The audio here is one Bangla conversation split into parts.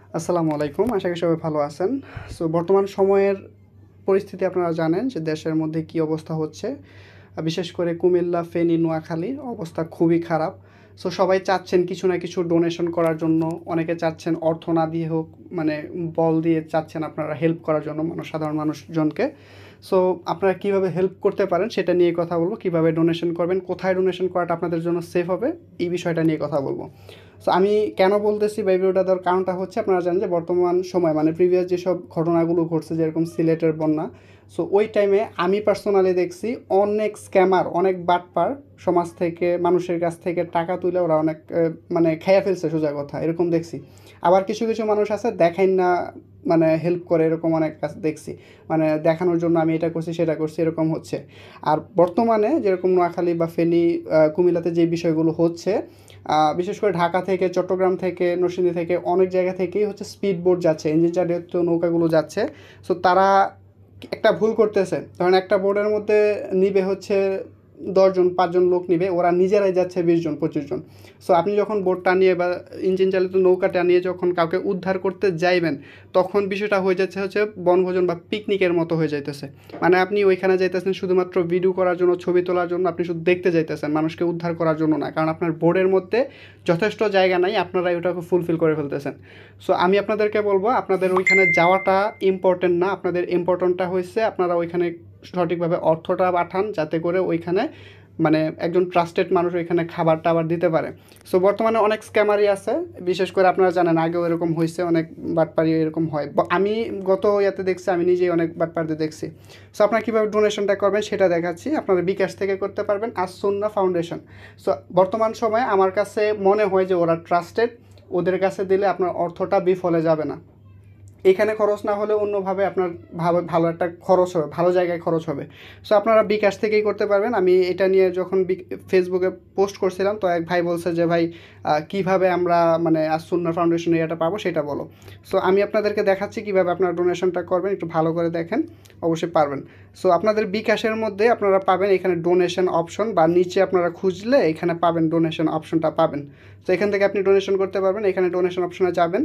আসসালামু আলাইকুম। আশা করি সবাই ভালো আছেন। সো বর্তমান সময়ের পরিস্থিতি আপনারা জানেন যে দেশের মধ্যে কী অবস্থা হচ্ছে। বিশেষ করে কুমিল্লা, ফেনী, নোয়াখালীর অবস্থা খুবই খারাপ। সো সবাই চাচ্ছেন কিছু না কিছু ডোনেশন করার জন্য। অনেকে চাচ্ছেন অর্থ না দিয়ে হোক, মানে বল দিয়ে চাচ্ছেন আপনারা হেল্প করার জন্য সাধারণ মানুষজনকে। সো আপনারা কীভাবে হেল্প করতে পারেন সেটা নিয়ে কথা বলবো। কীভাবে ডোনেশন করবেন, কোথায় ডোনেশন করাটা আপনাদের জন্য সেফ হবে, এই বিষয়টা নিয়ে কথা বলবো। সো আমি কেন বলতেছি বা এই ভিডিওটা দেওয়ার কারণটা হচ্ছে, আপনারা জানেন যে বর্তমান সময় মানে প্রিভিয়াস যেসব ঘটনাগুলো ঘটছে, যেরকম সিলেটের বন্যা, সো ওই টাইমে আমি পার্সোনালি দেখছি অনেক স্ক্যামার, অনেক বাটপার সমাজ থেকে, মানুষের কাছ থেকে টাকা তুলে ওরা অনেক মানে খেয়ে ফেলছে, সোজা কথা, এরকম দেখছি। আবার কিছু কিছু মানুষ আছে দেখাই না, মানে হেল্প করে, এরকম অনেক কাজ দেখছি, মানে দেখানোর জন্য আমি এটা করছি সেটা করছি, এরকম হচ্ছে। আর বর্তমানে যেরকম নোয়াখালী বা ফেনী, কুমিল্লাতে যে বিষয়গুলো হচ্ছে, বিশেষ করে ঢাকা থেকে, চট্টগ্রাম থেকে, নরসিংদী থেকে, অনেক জায়গা থেকেই হচ্ছে স্পিড বোট যাচ্ছে, ইঞ্জিন চালিত নৌকাগুলো যাচ্ছে। সো তারা একটা ভুল করতেছে, ধরেন একটা বোটের মধ্যে নিবে হচ্ছে 10 জন, 5 জন লোক নিবে, ওরা নিজেরাই যাচ্ছে 20 জন, 25 জন। সো আপনি যখন বোটটা নিয়ে বা ইঞ্জিন চালিত নৌকাটা নিয়ে যখন কাউকে উদ্ধার করতে যাইবেন, তখন বিষয়টা হয়ে যাচ্ছে হচ্ছে বনভোজন বা পিকনিকের মতো হয়ে যাইতেছে। মানে আপনি ওইখানে যাইতেছেন শুধুমাত্র ভিডিও করার জন্য, ছবি তোলার জন্য, আপনি শুধু দেখতে যাইতেছেন, মানুষকে উদ্ধার করার জন্য না, কারণ আপনার বোর্ডের মধ্যে যথেষ্ট জায়গা নাই, আপনারা ওটাকে ফুলফিল করে ফেলতেছেন। সো আমি আপনাদেরকে বলবো, আপনাদের ওইখানে যাওয়াটা ইম্পর্টেন্ট না, আপনাদের ইম্পর্টেন্টটা হয়েছে আপনারা ওইখানে সঠিকভাবে অর্থটা পাঠান, যাতে করে ওইখানে মানে একজন ট্রাস্টেড মানুষ ওইখানে খাবার টাবার দিতে পারে। সো বর্তমানে অনেক স্ক্যামারই আছে, বিশেষ করে আপনারা জানেন আগেও এরকম হয়েছে, অনেক বাটপারি এরকম হয়। আমি গত ইয়াতে দেখছি, আমি নিজেই অনেক বাটপারদের দেখছি। সো আপনারা কীভাবে ডোনেশনটা করবেন সেটা দেখাচ্ছি। আপনারা বিকাশ থেকে করতে পারবেন, আসুন্না ফাউন্ডেশন। সো বর্তমান সময়ে আমার কাছে মনে হয় যে ওরা ট্রাস্টেড, ওদের কাছে দিলে আপনার অর্থটা বিফলে যাবে না। এখানে খরচ না হলে অন্যভাবে আপনার ভালো একটা খরচ হবে, ভালো জায়গায় খরচ হবে। সো আপনারা বিকাশ থেকেই করতে পারবেন। আমি এটা নিয়ে যখন ফেসবুকে পোস্ট করছিলাম, তো এক ভাই বলছে যে ভাই কীভাবে আমরা মানে আসুন্না ফাউন্ডেশনের এটা পাবো সেটা বলো। সো আমি আপনাদেরকে দেখাচ্ছি কীভাবে আপনারা ডোনেশনটা করবেন, একটু ভালো করে দেখেন, অবশ্যই পারবেন। সো আপনাদের বিকাশের মধ্যে আপনারা পাবেন এখানে ডোনেশন অপশন, বা নিচে আপনারা খুঁজলে এখানে পাবেন, ডোনেশন অপশনটা পাবেন। তো এখান থেকে আপনি ডোনেশন করতে পারবেন, এখানে ডোনেশন অপশনে যাবেন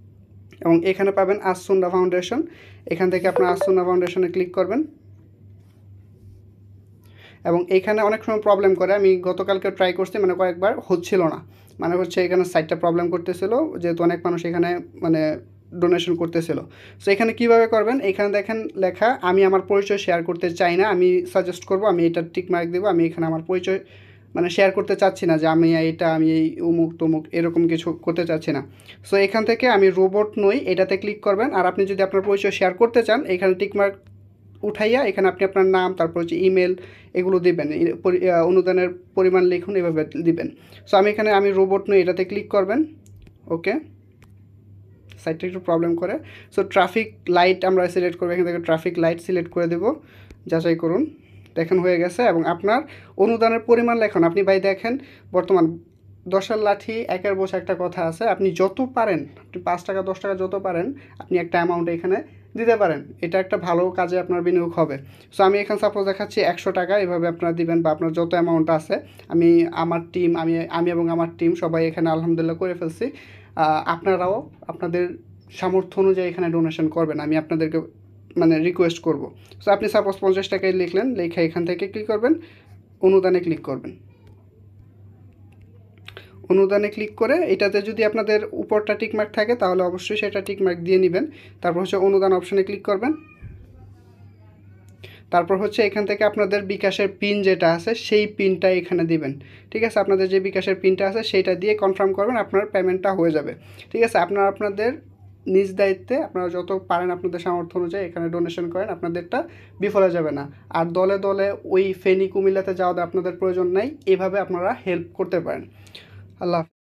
এবং এখানে পাবেন আসুন্না ফাউন্ডেশন। এখান থেকে আপনার আসুন্না ফাউন্ডেশনে ক্লিক করবেন এবং এখানে অনেক সময় প্রবলেম করে। আমি গতকালকে ট্রাই করছি, মানে কয়েকবার হচ্ছিল না, মানে হচ্ছে এখানে সাইটটা প্রবলেম করতেছিল, যেহেতু অনেক মানুষ এখানে মানে ডোনেশন করতেছিল। সো এখানে কীভাবে করবেন, এখানে দেখেন লেখা আমি আমার পরিচয় শেয়ার করতে চাই না, আমি সাজেস্ট করব, আমি এটা টিক মার্ক দেবো, আমি এখানে আমার পরিচয় মানে শেয়ার করতে চাচ্ছি না, যে আমি এইটা, আমি এই উমুক তমুক এরকম কিছু করতে চাচ্ছি না। সো এখান থেকে আমি রোবট নই এটাতে ক্লিক করবেন। আর আপনি যদি আপনার পরিচয় শেয়ার করতে চান, এখানে টিকমার্ক উঠাইয়া এখানে আপনি আপনার নাম, তারপর হচ্ছে ইমেল, এগুলো দিবেন, অনুদানের পরিমাণ লিখুন, এভাবে দিবেন। সো আমি রোবট নই এটাতে ক্লিক করবেন। ওকে, সাইটটা একটু প্রবলেম করে। সো ট্রাফিক লাইট আমরা সিলেক্ট করবো, এখান থেকে ট্রাফিক লাইট সিলেক্ট করে দেব, যাচাই করুন, দেখেন হয়ে গেছে। এবং আপনার অনুদানের পরিমাণ লেখুন। আপনি ভাই দেখেন বর্তমান 10-এর লাঠি 1-এর বসে একটা কথা আছে, আপনি যত পারেন, আপনি 5 টাকা 10 টাকা যত পারেন, আপনি একটা অ্যামাউন্ট এখানে দিতে পারেন, এটা একটা ভালো কাজে আপনার বিনিয়োগ হবে। সো আমি এখানে সাপোজ দেখাচ্ছি 100 টাকা, এভাবে আপনারা দিবেন, বা আপনার যত অ্যামাউন্ট আছে। আমার টিম, আমি এবং আমার টিম সবাই এখানে আলহামদুলিল্লাহ করে ফেলছি। আপনারাও আপনাদের সামর্থ্য অনুযায়ী এখানে ডোনেশন করবেন, আমি আপনাদেরকে মানে রিকোয়েস্ট করব। সো আপনি সাপোজ 50 টাকায় লিখলেন, লেখা এখান থেকে কী করবেন, অনুদানে ক্লিক করবেন। অনুদানে ক্লিক করে এটাতে যদি আপনাদের উপরটা টিকমার্ক থাকে, তাহলে অবশ্যই সেটা টিকমার্ক দিয়ে নেবেন। তারপর হচ্ছে অনুদান অপশানে ক্লিক করবেন। তারপর হচ্ছে এখান থেকে আপনাদের বিকাশের পিন যেটা আছে, সেই পিনটা এখানে দিবেন। ঠিক আছে, আপনাদের যে বিকাশের পিনটা আছে সেইটা দিয়ে কনফার্ম করবেন, আপনার পেমেন্টটা হয়ে যাবে। ঠিক আছে, আপনাদের নিজ দায়িত্বে আপনারা যত পারেন আপনাদের সামর্থ্য অনুযায়ী এখানে ডোনেশন করেন, আপনাদেরটা বিফলে যাবে না। আর দলে দলে ওই ফেনী কুমিল্লাতে যাওয়ার আপনাদের প্রয়োজন নাই, এভাবে আপনারা হেল্প করতে পারেন। আল্লাহ।